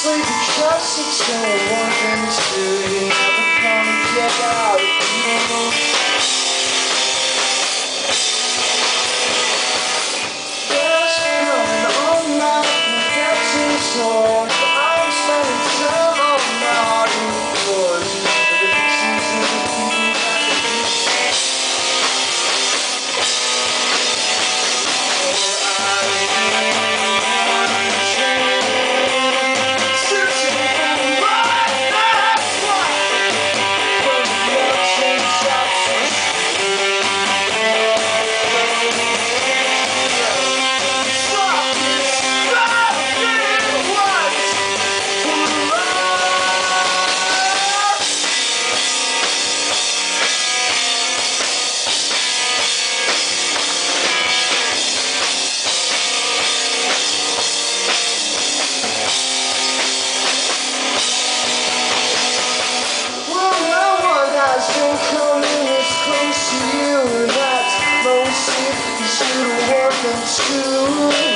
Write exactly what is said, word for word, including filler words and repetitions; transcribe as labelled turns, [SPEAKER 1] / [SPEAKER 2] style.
[SPEAKER 1] Honestly, because it's no one thing to do, you never come and get out of you. There's feeling all night and getting torn, but I'm spending time all night for you. But if it's easy to keep you, that's most if you should work and school.